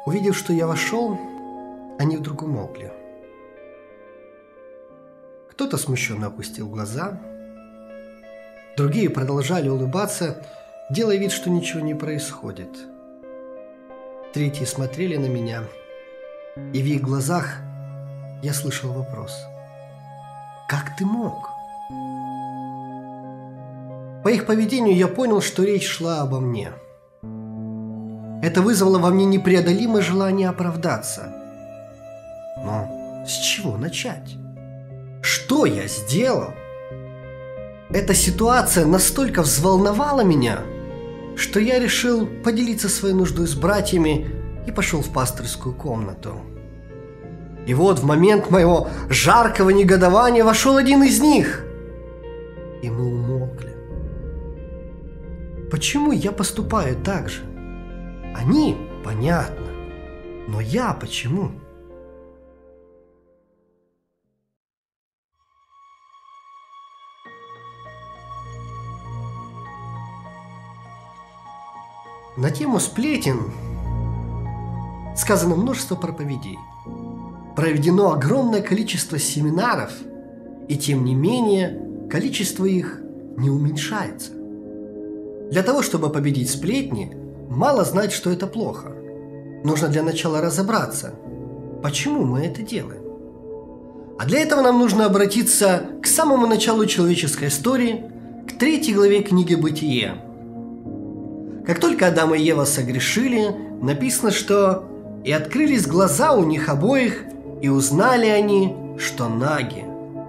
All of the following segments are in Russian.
Увидев, что я вошел, они вдруг умолкли. Кто-то смущенно опустил глаза, другие продолжали улыбаться, делая вид, что ничего не происходит. Третьи смотрели на меня, и в их глазах я слышал вопрос: «Как ты мог?» По их поведению я понял, что речь шла обо мне. Это вызвало во мне непреодолимое желание оправдаться. Но с чего начать? Что я сделал? Эта ситуация настолько взволновала меня, что я решил поделиться своей нуждой с братьями и пошел в пасторскую комнату. И вот в момент моего жаркого негодования вошел один из них, и мы умолкли. Почему я поступаю так же? Они, понятно, но я почему? На тему сплетен сказано множество проповедей. Проведено огромное количество семинаров, и тем не менее количество их не уменьшается. Для того, чтобы победить сплетни, мало знать, что это плохо. Нужно для начала разобраться, почему мы это делаем. А для этого нам нужно обратиться к самому началу человеческой истории, к 3 главе книги «Бытие». Как только Адам и Ева согрешили, написано, что «и открылись глаза у них обоих, и узнали они, что наги».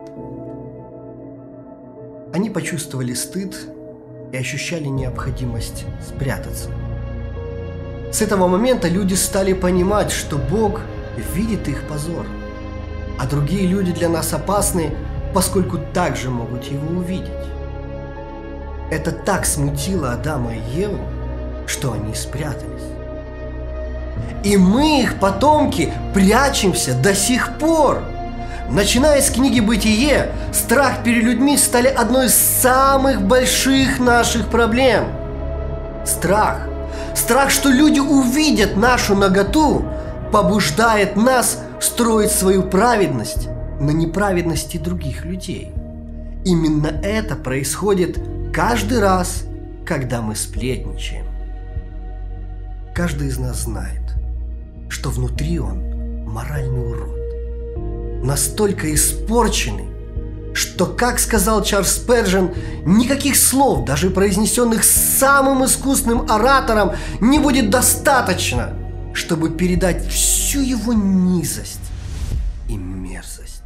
Они почувствовали стыд и ощущали необходимость спрятаться. С этого момента люди стали понимать, что Бог видит их позор, а другие люди для нас опасны, поскольку также могут его увидеть. Это так смутило Адама и Еву, что они спрятались. И мы, их потомки, прячемся до сих пор. Начиная с книги «Бытие», страх перед людьми стали одной из самых больших наших проблем. Страх, что люди увидят нашу наготу, побуждает нас строить свою праведность на неправедности других людей. Именно это происходит каждый раз, когда мы сплетничаем. Каждый из нас знает, что внутри он моральный урод, настолько испорченный, что, как сказал Чарльз Спержен, никаких слов, даже произнесенных самым искусным оратором, не будет достаточно, чтобы передать всю его низость и мерзость.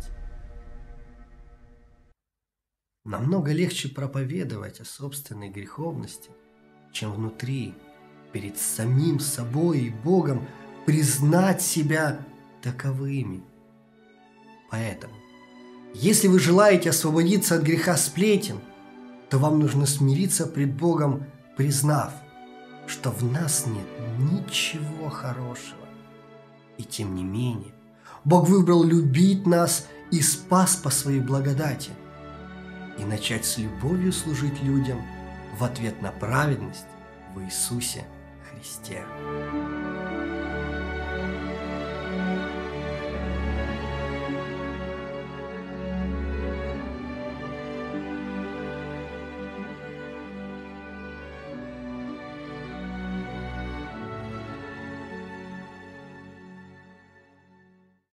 Намного легче проповедовать о собственной греховности, чем внутри, перед самим собой и Богом, признать себя таковыми. Поэтому, если вы желаете освободиться от греха сплетен, то вам нужно смириться пред Богом, признав, что в нас нет ничего хорошего. И тем не менее, Бог выбрал любить нас и спас по своей благодати, и начать с любовью служить людям в ответ на праведность в Иисусе Христе.